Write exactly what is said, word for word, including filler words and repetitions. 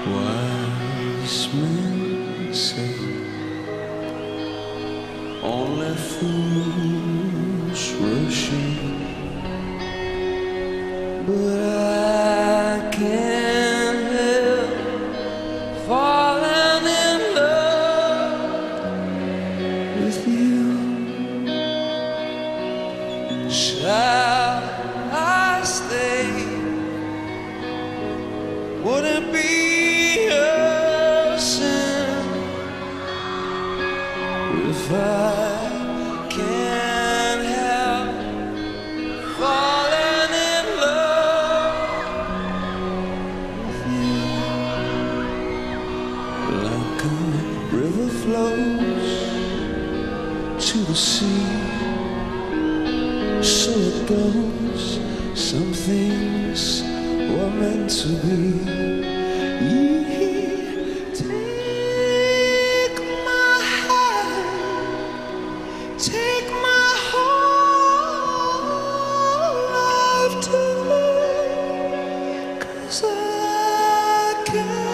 Wise men say only fools rush in, but I can't help falling in love with you. Shall I stay? Would it be a sin if I can't help falling in love with you? Like a river flows to the sea, so it goes. Some things were meant to be. Take my hand, take my whole life too, 'cause I can't